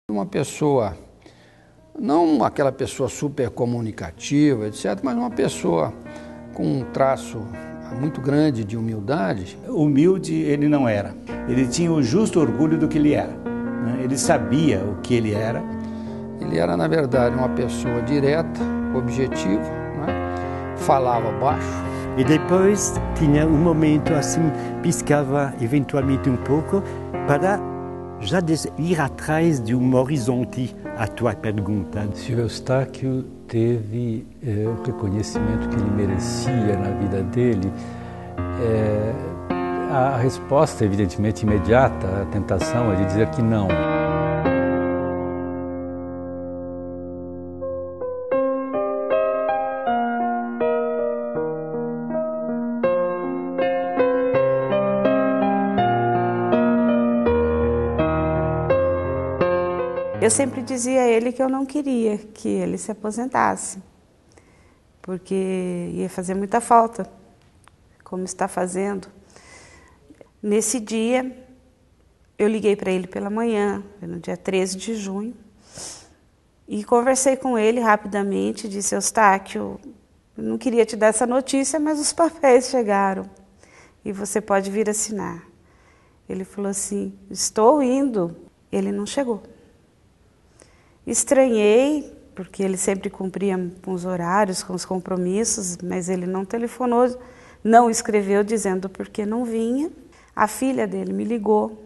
Uma pessoa, não aquela pessoa super comunicativa, etc., mas uma pessoa com um traço muito grande de humildade. Humilde ele não era. Ele tinha o justo orgulho do que ele era, né? Ele sabia o que ele era. Ele era, na verdade, uma pessoa direta, objetiva, né? Falava baixo. E depois tinha um momento assim, piscava eventualmente um pouco para já ir atrás de um horizonte à tua pergunta. Se o Eustáquio teve o reconhecimento que ele merecia na vida dele, a resposta, evidentemente, imediata, a tentação é de dizer que não. Eu sempre dizia a ele que eu não queria que ele se aposentasse, porque ia fazer muita falta, como está fazendo. Nesse dia, eu liguei para ele pela manhã, no dia 13 de junho, e conversei com ele rapidamente, disse: Eustáquio, eu não queria te dar essa notícia, mas os papéis chegaram e você pode vir assinar. Ele falou assim: estou indo. Ele não chegou. Estranhei, porque ele sempre cumpria com os horários, com os compromissos, mas ele não telefonou, não escreveu dizendo por que não vinha. A filha dele me ligou,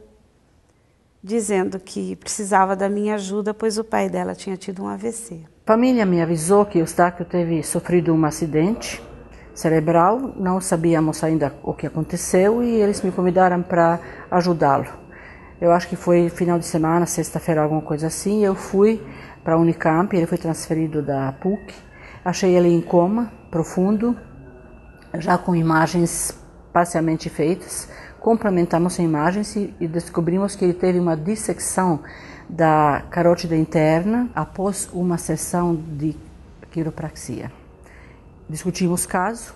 dizendo que precisava da minha ajuda, pois o pai dela tinha tido um AVC. A família me avisou que o Eustáquio teve sofrido um acidente cerebral, não sabíamos ainda o que aconteceu e eles me convidaram para ajudá-lo. Eu acho que foi final de semana, sexta-feira, alguma coisa assim. Eu fui para a Unicamp, ele foi transferido da PUC. Achei ele em coma profundo, já com imagens parcialmente feitas. Complementamos as imagens e descobrimos que ele teve uma dissecção da carótida interna após uma sessão de quiropraxia. Discutimos o caso.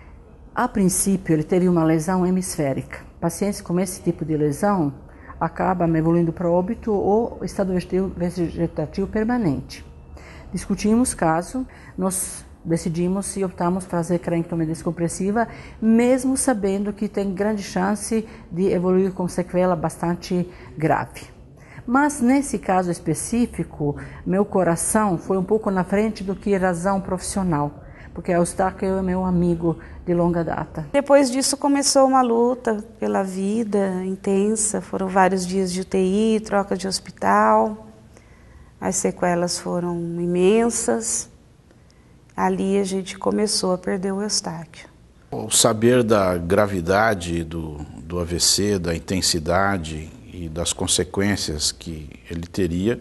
A princípio, ele teve uma lesão hemisférica. Pacientes com esse tipo de lesão acabam evoluindo para óbito ou estado vegetativo permanente. Discutimos o caso, nós decidimos e optamos por fazer craneectomia descompressiva, mesmo sabendo que tem grande chance de evoluir com sequela bastante grave. Mas nesse caso específico, meu coração foi um pouco na frente do que razão profissional, porque o Eustáquio é meu amigo de longa data. Depois disso começou uma luta pela vida intensa, foram vários dias de UTI, troca de hospital, as sequelas foram imensas. Ali a gente começou a perder o Eustáquio. O saber da gravidade do AVC, da intensidade e das consequências que ele teria,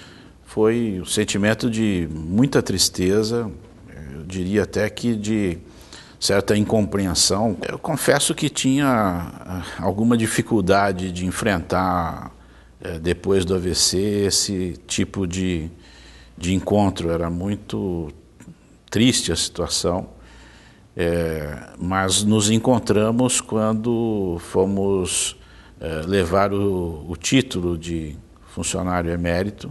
foi o sentimento de muita tristeza, eu diria até que de certa incompreensão. Eu confesso que tinha alguma dificuldade de enfrentar, depois do AVC, esse tipo de encontro. Era muito triste a situação, mas nos encontramos quando fomos levar o título de funcionário emérito,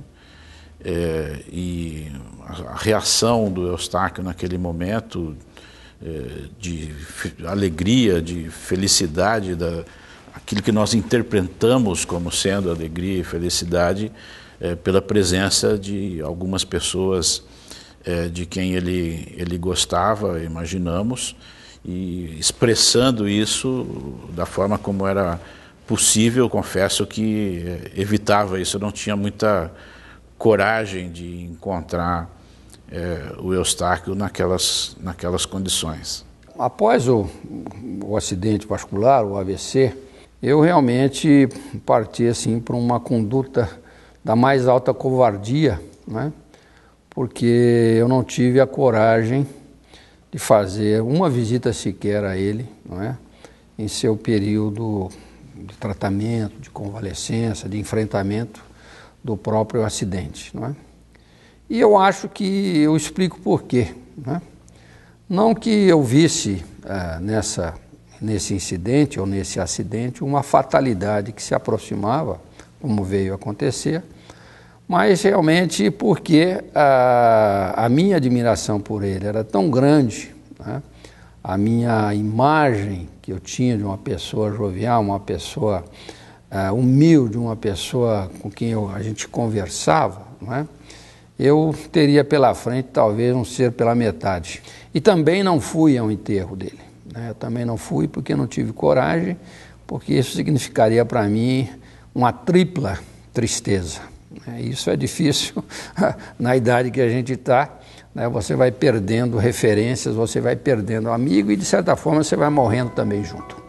e a reação do Eustáquio naquele momento, de alegria, de felicidade, aquilo que nós interpretamos como sendo alegria e felicidade, pela presença de algumas pessoas de quem ele gostava, imaginamos, e expressando isso da forma como era possível. Confesso que evitava isso, eu não tinha muita coragem de encontrar o Eustáquio naquelas condições. Após o acidente vascular, o AVC, eu realmente parti assim, para uma conduta da mais alta covardia, né? Porque eu não tive a coragem de fazer uma visita sequer a ele, não é? Em seu período de tratamento, de convalescença, de enfrentamento do próprio acidente, não é? E eu acho que eu explico por quê, né? Não que eu visse nesse incidente ou nesse acidente uma fatalidade que se aproximava, como veio a acontecer, mas realmente porque a minha admiração por ele era tão grande, né? A minha imagem que eu tinha de uma pessoa jovial, uma pessoa humilde, uma pessoa com quem a gente conversava, né? Eu teria pela frente talvez um ser pela metade. E também não fui ao enterro dele, né? Eu também não fui porque não tive coragem, porque isso significaria para mim uma tripla tristeza. Isso é difícil na idade que a gente está, né? Você vai perdendo referências, você vai perdendo amigo e de certa forma você vai morrendo também junto.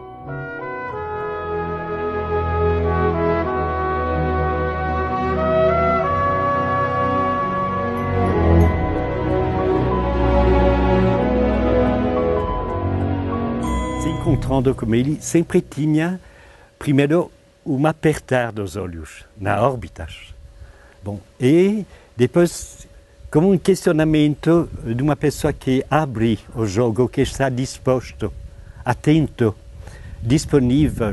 Encontrando com ele, sempre tinha, primeiro, apertar dos olhos, na órbitas. Bom, e depois, como questionamento de uma pessoa que abre o jogo, que está disposto, atento, disponível,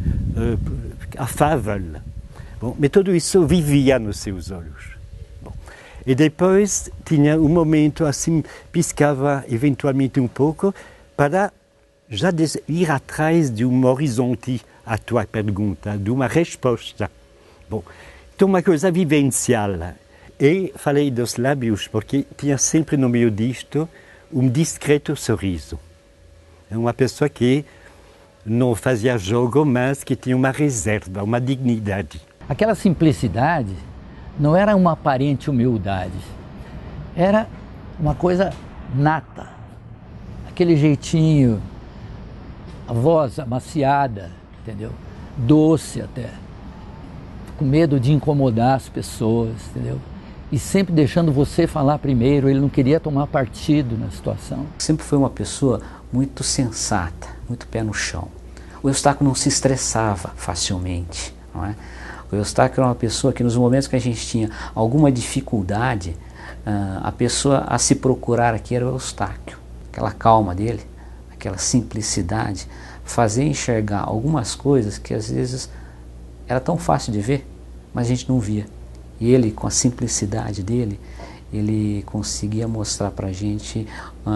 afável. Bom, mas tudo isso vivia nos seus olhos. Bom, e depois tinha momento assim, piscava eventualmente pouco para já ir atrás de horizonte à tua pergunta, de uma resposta. Bom, então uma coisa vivencial. E falei dos lábios porque tinha sempre no meio disto discreto sorriso. É uma pessoa que não fazia jogo, mas que tinha uma reserva, uma dignidade. Aquela simplicidade não era uma aparente humildade, era uma coisa nata. Aquele jeitinho, a voz amaciada, entendeu? Doce até, com medo de incomodar as pessoas, entendeu? E sempre deixando você falar primeiro, ele não queria tomar partido na situação. Sempre foi uma pessoa muito sensata, muito pé no chão. O Eustáquio não se estressava facilmente, não é? O Eustáquio era uma pessoa que nos momentos que a gente tinha alguma dificuldade, a pessoa a se procurar aqui era o Eustáquio. Aquela calma dele, aquela simplicidade, fazer enxergar algumas coisas que às vezes era tão fácil de ver, mas a gente não via. E ele, com a simplicidade dele, ele conseguia mostrar para a gente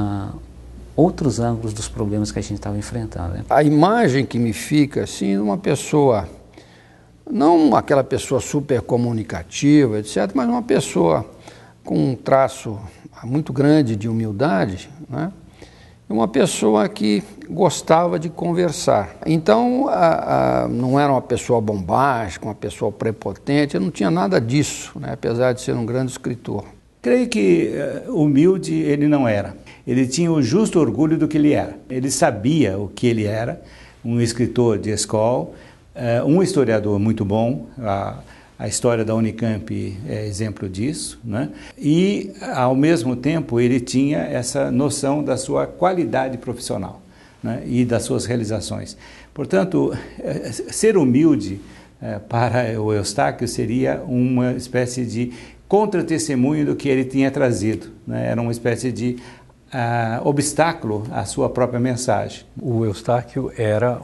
outros ângulos dos problemas que a gente estava enfrentando, né? A imagem que me fica, assim, de uma pessoa, não aquela pessoa super comunicativa, etc., mas uma pessoa com um traço muito grande de humildade, né? Uma pessoa que gostava de conversar. Então, não era uma pessoa bombástica, uma pessoa prepotente, eu não tinha nada disso, né? Apesar de ser um grande escritor. Creio que humilde ele não era. Ele tinha o justo orgulho do que ele era. Ele sabia o que ele era, um escritor de escola, um historiador muito bom. A história da Unicamp é exemplo disso, né? E, ao mesmo tempo, ele tinha essa noção da sua qualidade profissional, né? E das suas realizações. Portanto, ser humilde para o Eustáquio seria uma espécie de contra-testemunho do que ele tinha trazido, né? Era uma espécie de obstáculo à sua própria mensagem. O Eustáquio era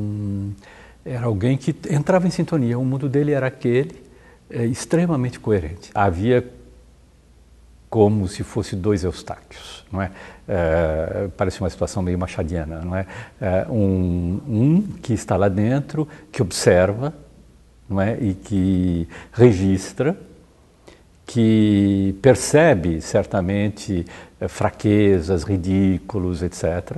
alguém que entrava em sintonia, o mundo dele era aquele, extremamente coerente. Havia como se fosse dois Eustáquios, não é? Parece uma situação meio machadiana, não é? Um que está lá dentro, que observa, não é? E que registra, que percebe certamente fraquezas, ridículos, etc.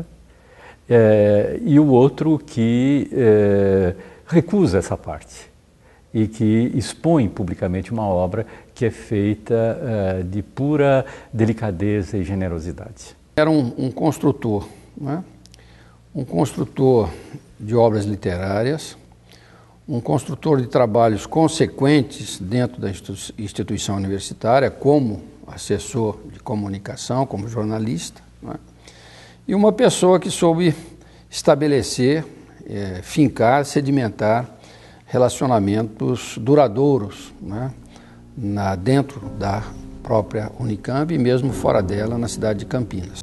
E o outro que recusa essa parte e que expõe publicamente uma obra que é feita de pura delicadeza e generosidade. Era um construtor, né? Um construtor de obras literárias, um construtor de trabalhos consequentes dentro da instituição universitária, como assessor de comunicação, como jornalista, né? E uma pessoa que soube estabelecer, fincar, sedimentar relacionamentos duradouros, né? Dentro da própria Unicamp e mesmo fora dela, na cidade de Campinas.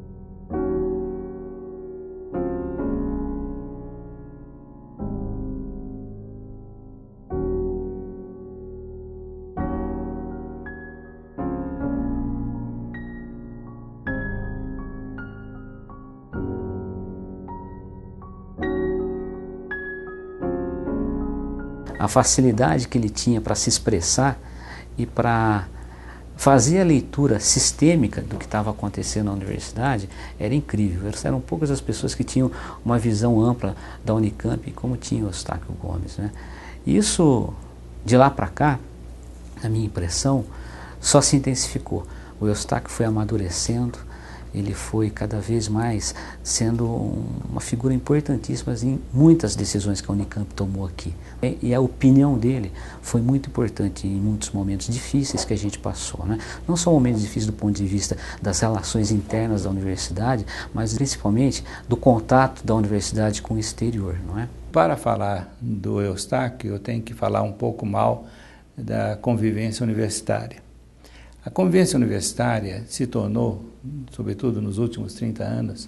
a facilidade que ele tinha para se expressar e para fazer a leitura sistêmica do que estava acontecendo na universidade era incrível. Eram poucas as pessoas que tinham uma visão ampla da Unicamp, como tinha o Eustáquio Gomes, né? Isso, de lá para cá, a minha impressão, só se intensificou. O Eustáquio foi amadurecendo, ele foi cada vez mais sendo uma figura importantíssima em muitas decisões que a Unicamp tomou aqui. E a opinião dele foi muito importante em muitos momentos difíceis que a gente passou, né? Não só momentos difíceis do ponto de vista das relações internas da universidade, mas principalmente do contato da universidade com o exterior, não é? Para falar do Eustáquio, eu tenho que falar um pouco mal da convivência universitária. A convivência universitária se tornou, sobretudo nos últimos 30 anos,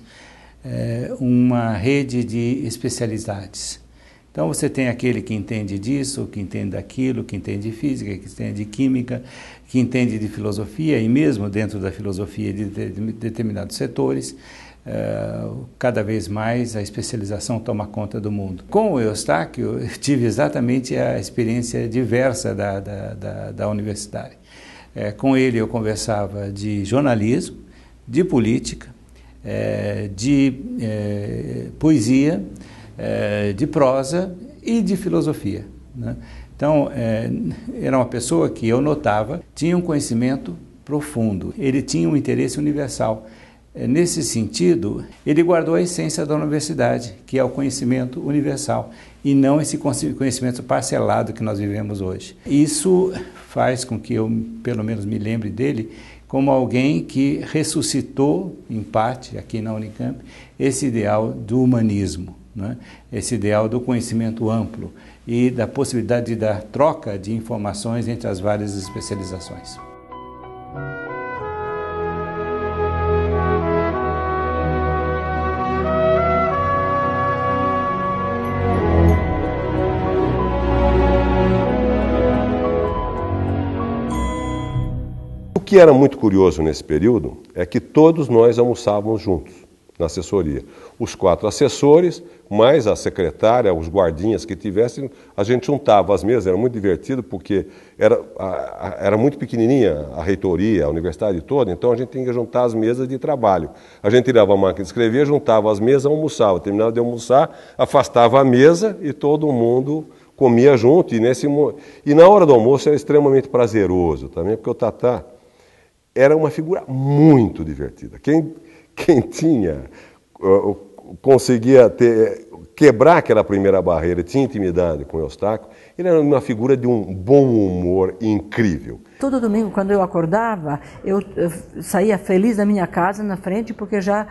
uma rede de especialidades. Então você tem aquele que entende disso, que entende daquilo, que entende de física, que entende de química, que entende de filosofia, e mesmo dentro da filosofia de determinados setores, cada vez mais a especialização toma conta do mundo. Com o Eustáquio, eu tive exatamente a experiência diversa da universidade. Com ele eu conversava de jornalismo, de política, de poesia, de prosa e de filosofia, né? Então, era uma pessoa que eu notava tinha um conhecimento profundo, ele tinha um interesse universal. Nesse sentido, ele guardou a essência da universidade, que é o conhecimento universal, e não esse conhecimento parcelado que nós vivemos hoje. Isso faz com que eu, pelo menos, me lembre dele como alguém que ressuscitou, em parte, aqui na Unicamp, esse ideal do humanismo, né? Esse ideal do conhecimento amplo e da possibilidade da troca de informações entre as várias especializações. O que era muito curioso nesse período é que todos nós almoçávamos juntos na assessoria. Os 4 assessores, mais a secretária, os guardinhas que tivessem, a gente juntava as mesas, era muito divertido porque era muito pequenininha a reitoria, a universidade toda, então a gente tinha que juntar as mesas de trabalho. A gente tirava a máquina de escrever, juntava as mesas, almoçava. Terminava de almoçar, afastava a mesa e todo mundo comia junto. E na hora do almoço era extremamente prazeroso também, porque o Tatá era uma figura muito divertida. Quem conseguia quebrar aquela primeira barreira, tinha intimidade com o Eustáquio, ele era uma figura de um bom humor incrível. Todo domingo, quando eu acordava, eu saía feliz da minha casa na frente, porque já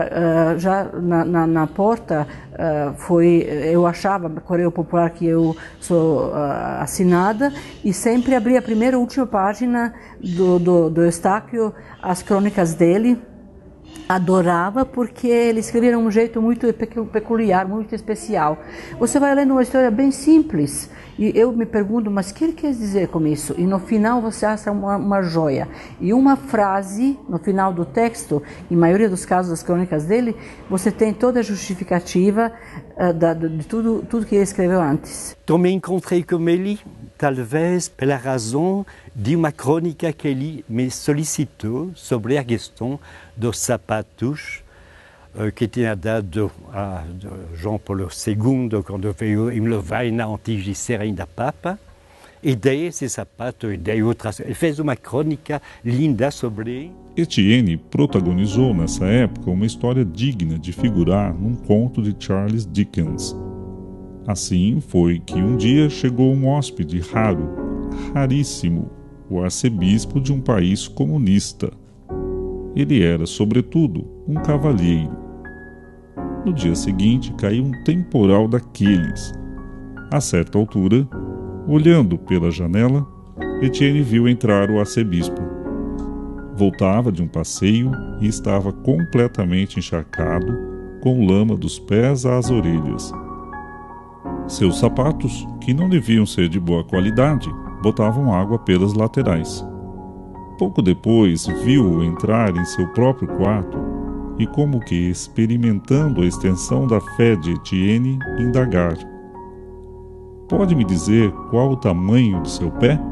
na porta eu achava, Correio Popular, que eu sou assinada, e sempre abria a primeira e última página do Eustáquio, as crônicas dele. Adorava, porque ele escrevia de um jeito muito peculiar, muito especial. Você vai lendo uma história bem simples e eu me pergunto, mas o que ele quer dizer com isso? E no final você acha uma joia. E uma frase no final do texto, em maioria dos casos das crônicas dele, você tem toda a justificativa de tudo que ele escreveu antes. Também encontrei com ele, talvez pela razão de uma crônica que ele me solicitou sobre a questão dos sapatos que tinha dado a João Paulo II quando veio em Lovaina antes de ser ainda Papa. E dei esse sapato e dei outras. Ele fez uma crônica linda sobre. Etienne protagonizou nessa época uma história digna de figurar num conto de Charles Dickens. Assim foi que um dia chegou um hóspede raríssimo, o arcebispo de um país comunista. Ele era, sobretudo, um cavalheiro. No dia seguinte caiu um temporal daqueles. A certa altura, olhando pela janela, Etienne viu entrar o arcebispo. Voltava de um passeio e estava completamente encharcado, com lama dos pés às orelhas. Seus sapatos, que não deviam ser de boa qualidade, botavam água pelas laterais. Pouco depois, viu-o entrar em seu próprio quarto e, como que experimentando a extensão da fé de Etienne, indagar: pode me dizer qual o tamanho de seu pé?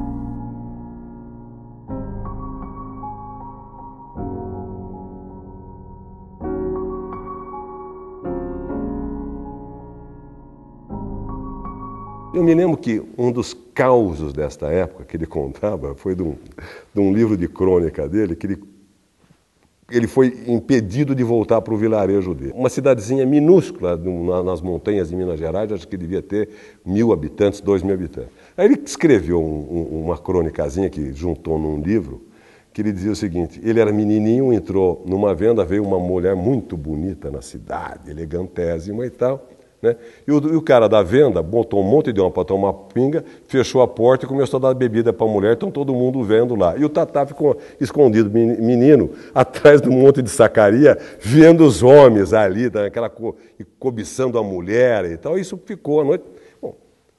Eu me lembro que um dos causos desta época que ele contava foi de um livro de crônica dele, que ele foi impedido de voltar para o vilarejo dele. Uma cidadezinha minúscula nas montanhas de Minas Gerais, acho que devia ter 1.000 habitantes, 2.000 habitantes. Aí ele escreveu uma crônicazinha que juntou num livro, que ele dizia o seguinte: ele era menininho, entrou numa venda, veio uma mulher muito bonita na cidade, elegantésima e tal, né? E o cara da venda botou um monte de homem para tomar pinga, fechou a porta e começou a dar bebida para a mulher, então todo mundo vendo lá. E o Tatá ficou escondido, menino, atrás de um monte de sacaria, vendo os homens ali, daquela cobiçando a mulher e tal. Isso ficou à noite. Bom,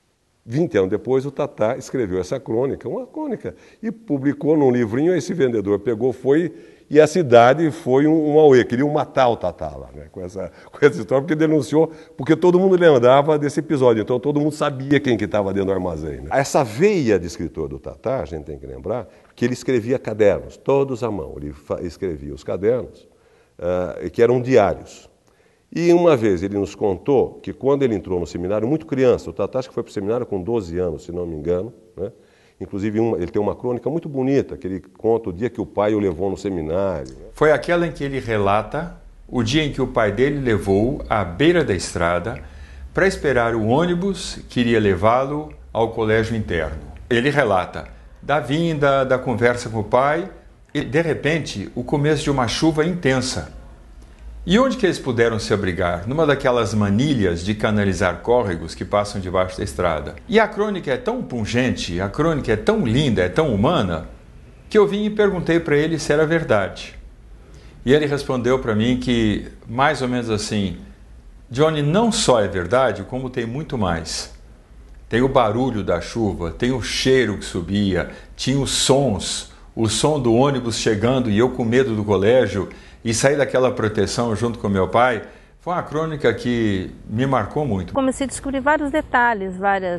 20 anos depois, o Tatá escreveu essa crônica, uma crônica, e publicou num livrinho. Esse vendedor pegou, foi... E a cidade foi um auê, queriam matar o Tatá lá, né, com essa história, porque denunciou, porque todo mundo lembrava desse episódio, então todo mundo sabia quem que estava dentro do armazém. Né? Essa veia de escritor do Tatá, a gente tem que lembrar que ele escrevia cadernos, todos à mão, ele escrevia os cadernos, que eram diários. E uma vez ele nos contou que quando ele entrou no seminário, muito criança, o Tatá acho que foi para o seminário com 12 anos, se não me engano, né? Inclusive, ele tem uma crônica muito bonita, que ele conta o dia que o pai o levou no seminário. Foi aquela em que ele relata o dia em que o pai dele levou à beira da estrada para esperar o ônibus que iria levá-lo ao colégio interno. Ele relata da vinda, da conversa com o pai e, de repente, o começo de uma chuva intensa. E onde que eles puderam se abrigar? Numa daquelas manilhas de canalizar córregos que passam debaixo da estrada. E a crônica é tão pungente, a crônica é tão linda, é tão humana, que eu vim e perguntei para ele se era verdade. E ele respondeu para mim que, mais ou menos assim, Johnny, não só é verdade, como tem muito mais. Tem o barulho da chuva, tem o cheiro que subia, tinha os sons, o som do ônibus chegando e eu com medo do colégio, e sair daquela proteção junto com meu pai. Foi uma crônica que me marcou muito. Comecei a descobrir vários detalhes,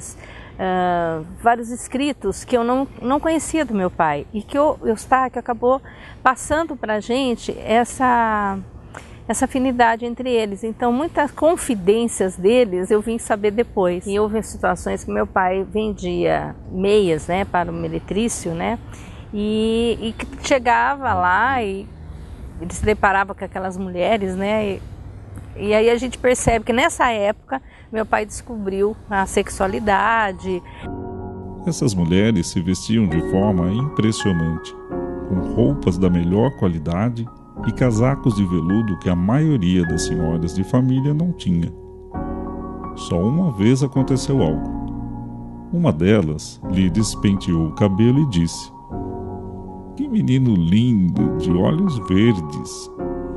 vários escritos que eu não conhecia do meu pai e que o Eustáquio acabou passando para a gente essa afinidade entre eles. Então, muitas confidências deles eu vim saber depois. E houve situações que meu pai vendia meias, né, para o meretrício, né, e chegava lá e ele se deparava com aquelas mulheres, né? E aí a gente percebe que nessa época meu pai descobriu a sexualidade. Essas mulheres se vestiam de forma impressionante, com roupas da melhor qualidade e casacos de veludo que a maioria das senhoras de família não tinha. Só uma vez aconteceu algo. Uma delas lhe despenteou o cabelo e disse: "Que menino lindo, de olhos verdes."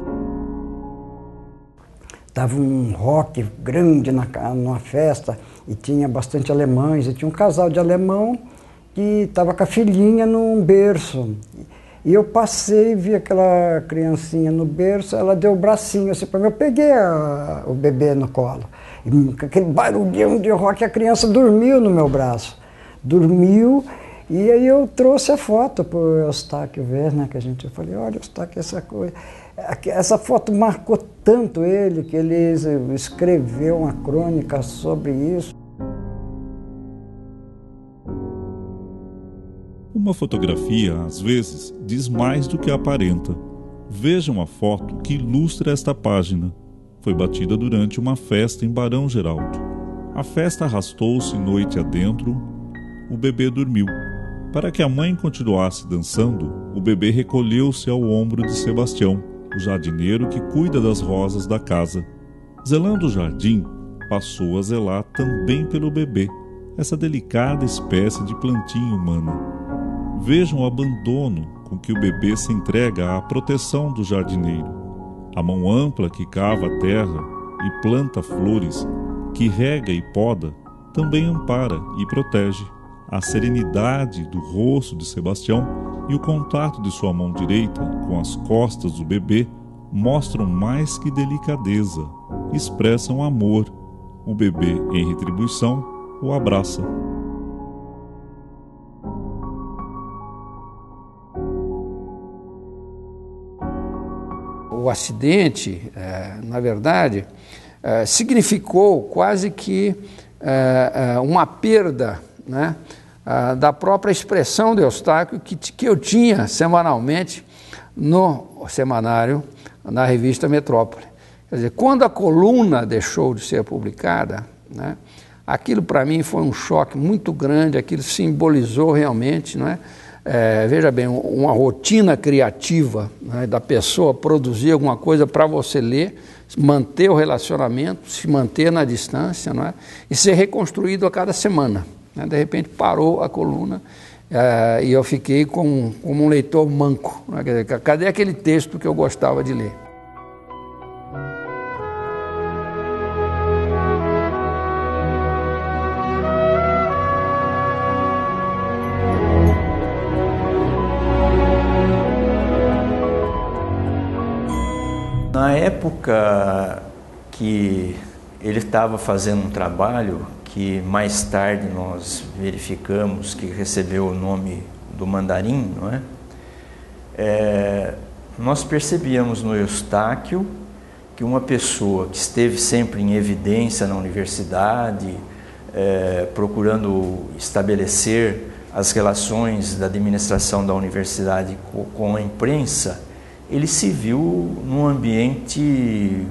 Estava um rock grande numa festa e tinha bastante alemães. E tinha um casal de alemão que estava com a filhinha num berço. E eu passei, vi aquela criancinha no berço, ela deu o bracinho assim para mim. Eu peguei o bebê no colo. E com aquele barulhão de rock, a criança dormiu no meu braço. Dormiu. E aí eu trouxe a foto para o Eustáquio ver, né, que eu falei, olha, Eustáquio, essa foto marcou tanto ele, que ele escreveu uma crônica sobre isso. Uma fotografia, às vezes, diz mais do que aparenta. Vejam a foto que ilustra esta página. Foi batida durante uma festa em Barão Geraldo. A festa arrastou-se noite adentro, o bebê dormiu. Para que a mãe continuasse dançando, o bebê recolheu-se ao ombro de Sebastião, o jardineiro que cuida das rosas da casa. Zelando o jardim, passou a zelar também pelo bebê, essa delicada espécie de plantinha humana. Vejam o abandono com que o bebê se entrega à proteção do jardineiro. A mão ampla que cava a terra e planta flores, que rega e poda, também ampara e protege. A serenidade do rosto de Sebastião e o contato de sua mão direita com as costas do bebê mostram mais que delicadeza, expressam amor. O bebê, em retribuição, o abraça. O acidente, na verdade, significou quase que uma perda, né, da própria expressão de Eustáquio que eu tinha semanalmente no semanário, na revista Metrópole. Quer dizer, quando a coluna deixou de ser publicada, né, aquilo para mim foi um choque muito grande, aquilo simbolizou realmente, não é? Veja bem, uma rotina criativa, né, da pessoa produzir alguma coisa para você ler, manter o relacionamento, se manter na distância, não é? E ser reconstruído a cada semana, né? De repente parou a coluna e eu fiquei como um leitor manco, né? Quer dizer, cadê aquele texto que eu gostava de ler? Na época que ele estava fazendo um trabalho que mais tarde nós verificamos que recebeu o nome do Mandarim, não é? Nós percebíamos no Eustáquio que uma pessoa que esteve sempre em evidência na universidade, procurando estabelecer as relações da administração da universidade com a imprensa, ele se viu num ambiente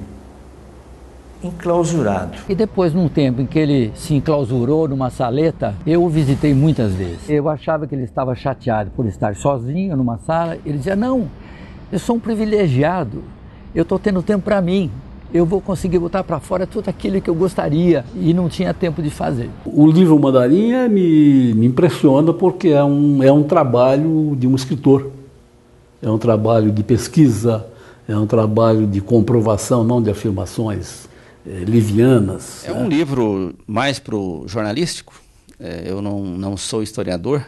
enclausurado. E depois, num tempo em que ele se enclausurou numa saleta, eu o visitei muitas vezes. Eu achava que ele estava chateado por estar sozinho numa sala. Ele dizia, não, eu sou um privilegiado, eu estou tendo tempo para mim. Eu vou conseguir botar para fora tudo aquilo que eu gostaria e não tinha tempo de fazer. O livro Mandarim me impressiona porque é um trabalho de um escritor. É um trabalho de pesquisa, é um trabalho de comprovação, não de afirmações livianas. É um livro mais para o jornalístico. Eu não sou historiador,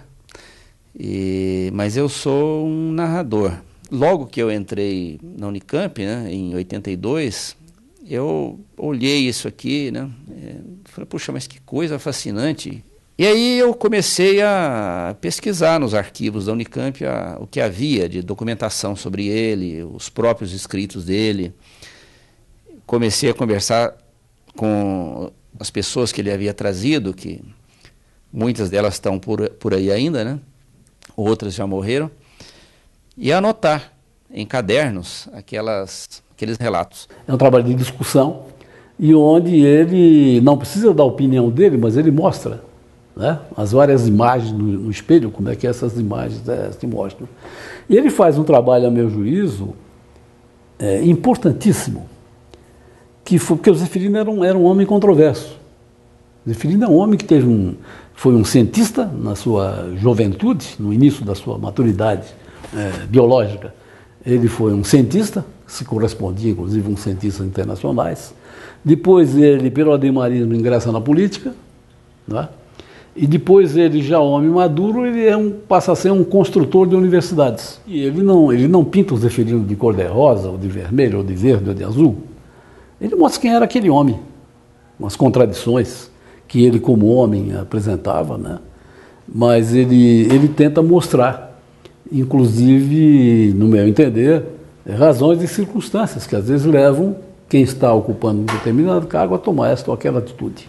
mas eu sou um narrador. Logo que eu entrei na Unicamp, né, em 82, eu olhei isso aqui, né, falei, puxa, mas que coisa fascinante. E aí eu comecei a pesquisar nos arquivos da Unicamp o que havia de documentação sobre ele, os próprios escritos dele. Comecei a conversar com as pessoas que ele havia trazido, que muitas delas estão por aí ainda, né? Outras já morreram, e a anotar em cadernos aqueles relatos. É um trabalho de discussão, e onde ele não precisa da opinião dele, mas ele mostra, né, as várias imagens no espelho, como é que essas imagens se mostram. E ele faz um trabalho, a meu juízo, importantíssimo, porque o Zeferino era um homem controverso. O Zeferino é um homem que foi um cientista na sua juventude, no início da sua maturidade biológica. Ele foi um cientista, se correspondia inclusive a um cientistas internacionais. Depois ele, pelo ademarismo, ingressa na política, né? E depois ele, já homem maduro, ele passa a ser um construtor de universidades. E ele não pinta o Zeferino de cor de rosa, ou de vermelho, ou de verde, ou de azul. Ele mostra quem era aquele homem, com as contradições que ele como homem apresentava, né? Mas ele tenta mostrar, inclusive, no meu entender, razões e circunstâncias que às vezes levam quem está ocupando um determinado cargo a tomar esta ou aquela atitude.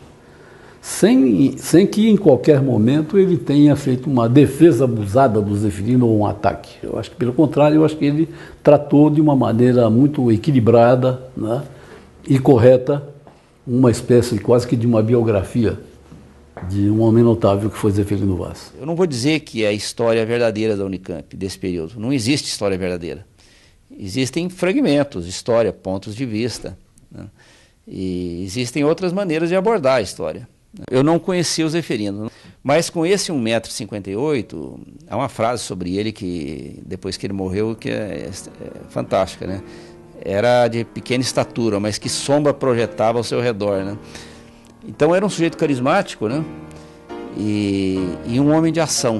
Sem que em qualquer momento ele tenha feito uma defesa abusada do Zeferino ou um ataque. Eu acho que, pelo contrário, eu acho que ele tratou de uma maneira muito equilibrada, né, e correta, uma espécie quase que de uma biografia de um homem notável que foi Zeferino Vaz. Eu não vou dizer que é a história verdadeira da Unicamp desse período. Não existe história verdadeira. Existem fragmentos de história, pontos de vista, né, e existem outras maneiras de abordar a história. Eu não conhecia o Zeferino, mas com esse 1,58 m, há uma frase sobre ele que, depois que ele morreu, que é fantástica, né? Era de pequena estatura, mas que sombra projetava ao seu redor, né? Então era um sujeito carismático, né? E um homem de ação.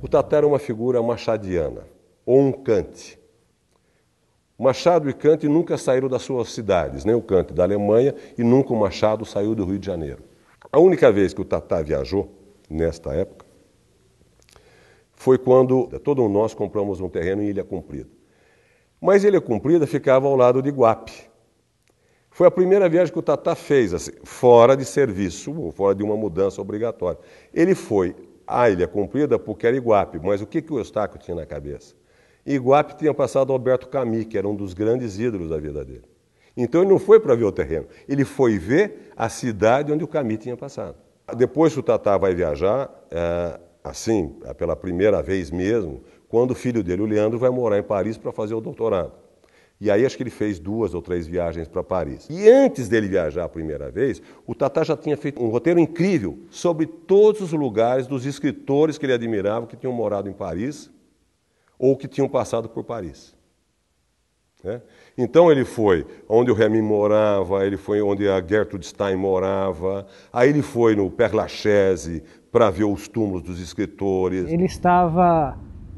O Tatá era uma figura machadiana, ou um Kant. Machado e Kant nunca saíram das suas cidades, nem o Kant da Alemanha e nunca o Machado saiu do Rio de Janeiro. A única vez que o Tatá viajou, nesta época, foi quando todos nós compramos um terreno em Ilha Comprida. Mas Ilha Comprida ficava ao lado de Iguape. Foi a primeira viagem que o Tatá fez, assim, fora de serviço, ou fora de uma mudança obrigatória. Ele foi à Ilha Comprida porque era Iguape, mas o que o Eustáquio tinha na cabeça? Iguape tinha passado Alberto Camus, que era um dos grandes ídolos da vida dele. Então ele não foi para ver o terreno, ele foi ver a cidade onde o Camus tinha passado. Depois que o Tatá vai viajar, assim, pela primeira vez mesmo, quando o filho dele, o Leandro, vai morar em Paris para fazer o doutorado. E aí acho que ele fez 2 ou 3 viagens para Paris. E antes dele viajar a primeira vez, o Tatá já tinha feito um roteiro incrível sobre todos os lugares dos escritores que ele admirava, que tinham morado em Paris ou que tinham passado por Paris. Né? Então ele foi onde o Remy morava, ele foi onde a Gertrude Stein morava, aí ele foi no Père Lachaise para ver os túmulos dos escritores. Ele estava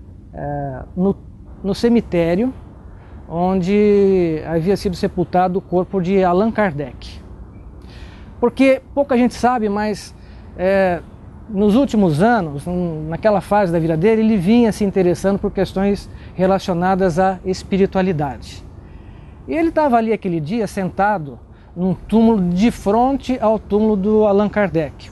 no cemitério onde havia sido sepultado o corpo de Allan Kardec. Porque pouca gente sabe, mas nos últimos anos, naquela fase da vida dele, ele vinha se interessando por questões relacionadas à espiritualidade. E ele estava ali aquele dia sentado num túmulo de frente ao túmulo do Allan Kardec.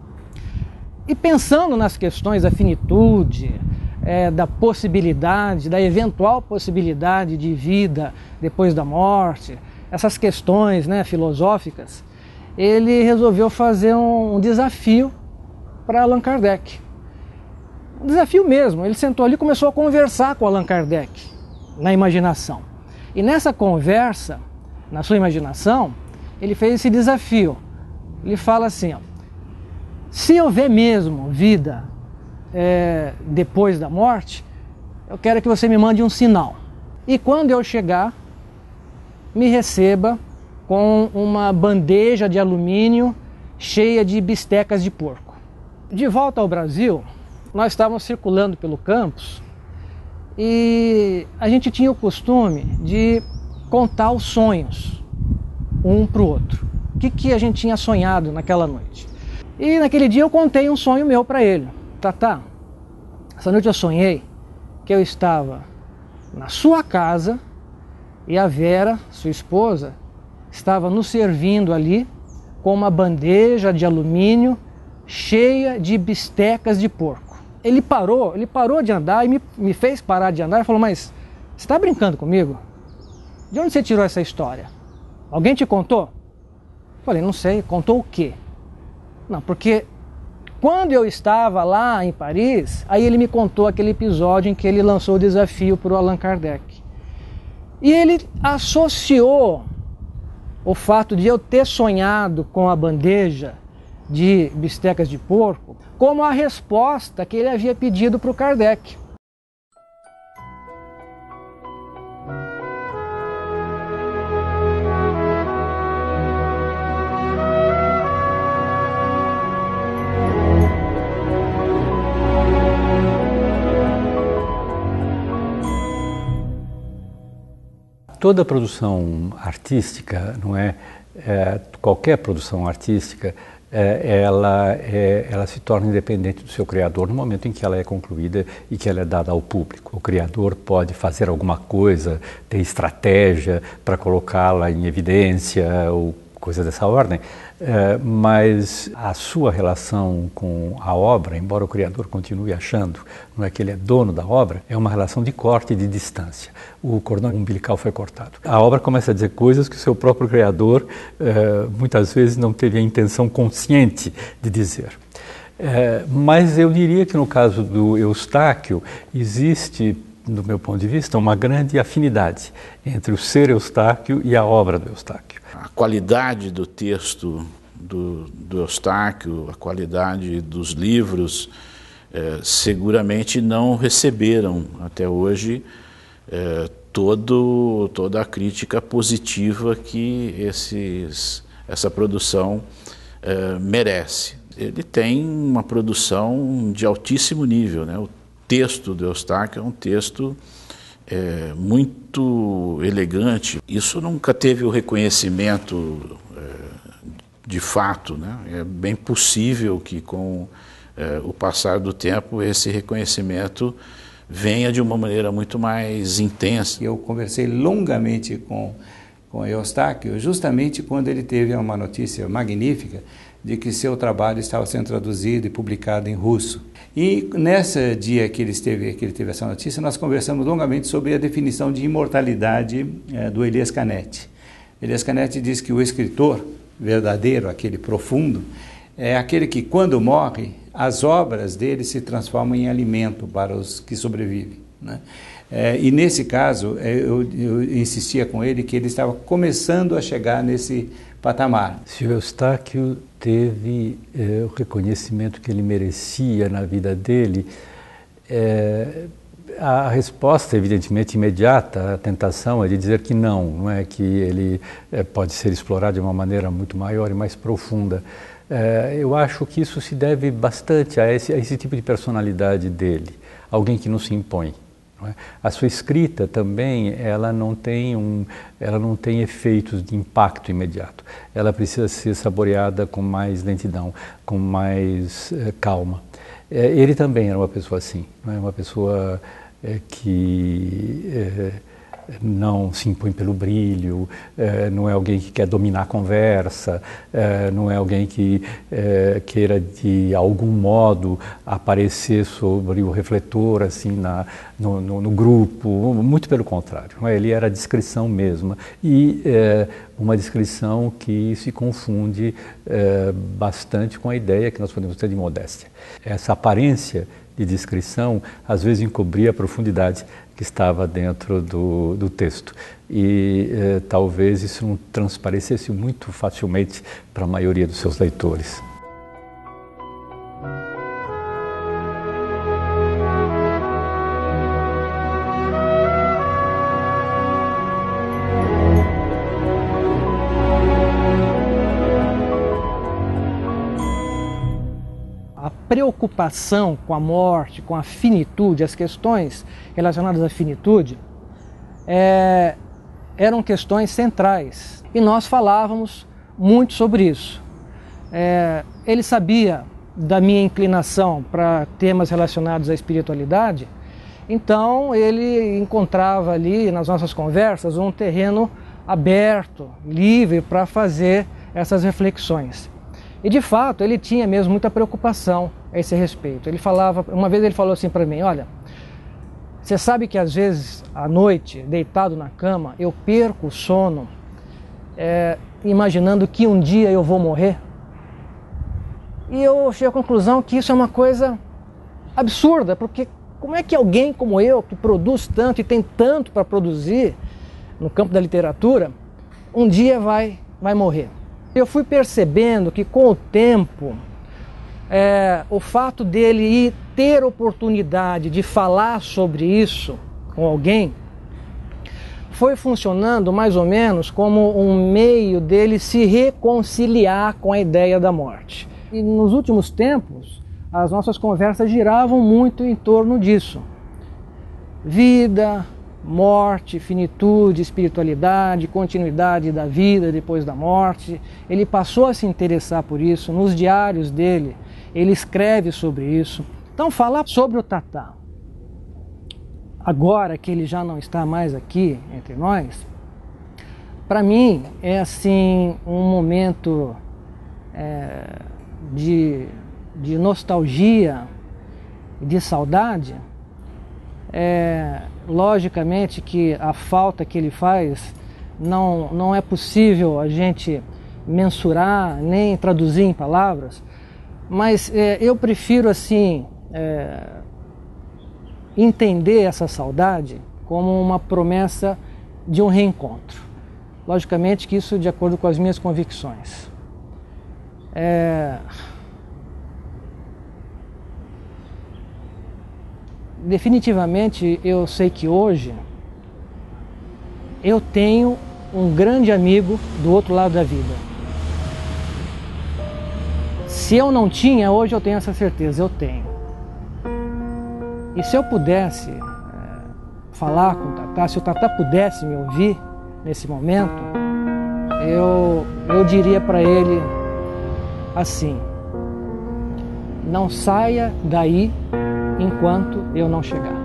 E pensando nas questões da finitude, da possibilidade, da eventual possibilidade de vida depois da morte, essas questões, né, filosóficas, ele resolveu fazer um desafio para Allan Kardec. Um desafio mesmo. Ele sentou ali e começou a conversar com Allan Kardec, na imaginação. E nessa conversa, na sua imaginação, ele fez esse desafio. Ele fala assim, ó, se houver mesmo vida depois da morte, eu quero que você me mande um sinal. E quando eu chegar, me receba com uma bandeja de alumínio cheia de bistecas de porco. De volta ao Brasil, nós estávamos circulando pelo campus e a gente tinha o costume de contar os sonhos um para o outro. O que a gente tinha sonhado naquela noite. E naquele dia eu contei um sonho meu para ele. Tatá, essa noite eu sonhei que eu estava na sua casa e a Vera, sua esposa, estava nos servindo ali com uma bandeja de alumínio cheia de bistecas de porco. Ele parou de andar e me fez parar de andar e falou, mas você está brincando comigo? De onde você tirou essa história? Alguém te contou? Eu falei, não sei, contou o quê? Não, porque quando eu estava lá em Paris, aí ele me contou aquele episódio em que ele lançou o desafio para o Allan Kardec. E ele associou o fato de eu ter sonhado com a bandeja de bistecas de porco como a resposta que ele havia pedido para o Kardec. Toda produção artística, não é? Qualquer produção artística, ela se torna independente do seu criador no momento em que ela é concluída e que ela é dada ao público. O criador pode fazer alguma coisa, ter estratégia para colocá-la em evidência ou coisa dessa ordem, mas a sua relação com a obra, embora o criador continue achando não é que ele é dono da obra, é uma relação de corte e de distância. O cordão umbilical foi cortado. A obra começa a dizer coisas que o seu próprio criador muitas vezes não teve a intenção consciente de dizer. Mas eu diria que no caso do Eustáquio existe, do meu ponto de vista, uma grande afinidade entre o ser Eustáquio e a obra do Eustáquio. A qualidade do texto do Eustáquio, a qualidade dos livros, seguramente não receberam até hoje toda a crítica positiva que essa produção merece. Ele tem uma produção de altíssimo nível, né? O texto do Eustáquio é um texto muito elegante. Isso nunca teve o reconhecimento de fato, né? É bem possível que com o passar do tempo esse reconhecimento venha de uma maneira muito mais intensa. Eu conversei longamente com Eustáquio justamente quando ele teve uma notícia magnífica de que seu trabalho estava sendo traduzido e publicado em russo. E nesse dia que ele teve essa notícia, nós conversamos longamente sobre a definição de imortalidade do Elias Canetti. Elias Canetti diz que o escritor verdadeiro, aquele profundo, é aquele que, quando morre, as obras dele se transformam em alimento para os que sobrevivem, né? E nesse caso, eu insistia com ele que ele estava começando a chegar nesse patamar. Se o Eustáquio teve o reconhecimento que ele merecia na vida dele, a resposta, evidentemente, imediata, a tentação é de dizer que não é que ele pode ser explorado de uma maneira muito maior e mais profunda. Eu acho que isso se deve bastante a esse tipo de personalidade dele, alguém que não se impõe. A sua escrita também, ela não tem efeitos de impacto imediato. Ela precisa ser saboreada com mais lentidão, com mais calma. Ele também era uma pessoa assim, não é? Uma pessoa que não se impõe pelo brilho, não é alguém que quer dominar a conversa, não é alguém que queira de algum modo aparecer sobre o refletor assim no grupo, muito pelo contrário, ele era a discrição mesma e uma discrição que se confunde bastante com a ideia que nós podemos ter de modéstia. Essa aparência de discrição às vezes encobria a profundidade que estava dentro do texto e talvez isso não transparecesse muito facilmente para a maioria dos seus leitores. Preocupação com a morte, com a finitude, as questões relacionadas à finitude eram questões centrais e nós falávamos muito sobre isso. Ele sabia da minha inclinação para temas relacionados à espiritualidade, então ele encontrava ali nas nossas conversas um terreno aberto, livre para fazer essas reflexões. E de fato ele tinha mesmo muita preocupação a esse respeito. Uma vez ele falou assim para mim: olha, você sabe que às vezes à noite, deitado na cama, eu perco o sono imaginando que um dia eu vou morrer? E eu cheguei à conclusão que isso é uma coisa absurda, porque como é que alguém como eu, que produz tanto e tem tanto para produzir no campo da literatura, um dia vai morrer? Eu fui percebendo que com o tempo, o fato dele ter oportunidade de falar sobre isso com alguém, foi funcionando mais ou menos como um meio dele se reconciliar com a ideia da morte. E nos últimos tempos, as nossas conversas giravam muito em torno disso. Vida, morte, finitude, espiritualidade, continuidade da vida depois da morte. Ele passou a se interessar por isso. Nos diários dele, ele escreve sobre isso. Então, falar sobre o Tatá, agora que ele já não está mais aqui entre nós, para mim é assim um momento de nostalgia, de saudade. Logicamente que a falta que ele faz não é possível a gente mensurar nem traduzir em palavras, mas eu prefiro assim entender essa saudade como uma promessa de um reencontro. Logicamente que isso de acordo com as minhas convicções. Definitivamente eu sei que hoje eu tenho um grande amigo do outro lado da vida. Se eu não tinha, hoje eu tenho essa certeza, eu tenho. E se eu pudesse falar com o Tatá, se o Tatá pudesse me ouvir nesse momento, eu diria para ele assim: não saia daí enquanto eu não chegar.